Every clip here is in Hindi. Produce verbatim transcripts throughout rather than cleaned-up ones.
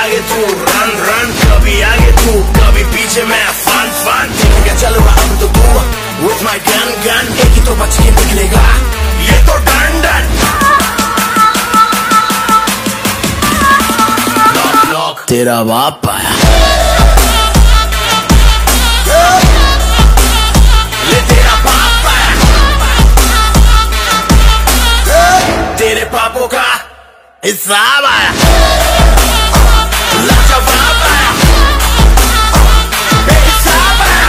आगे तू रन रन, कभी आगे तू कभी पीछे मैं फन फन। ठीक है चलूंगा अब तो तू with my gun gun, एक ही तो बच के निकलेगा ये तो डन डन। लॉक लॉक तेरा बाप आया, ले तेरा बाप आया, तेरे पापों का हिसाब आया, लाजवाब आया, बेहिसाब आया,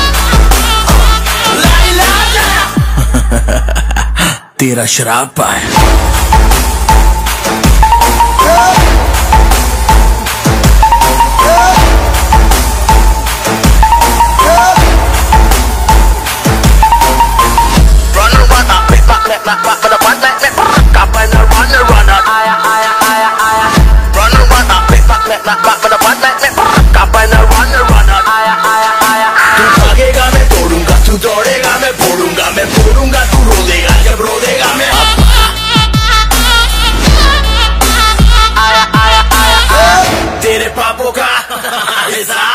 लाइलाज आया, तेरा शराब आया। भागेगा मैं तोड़ूंगा, तू दौड़ेगा मैं फोड़ूंगा, मैं फोड़ूंगा तू रो देगा, जब रो देगा मैं आया आया आया आया, तेरे पापों का हिसाब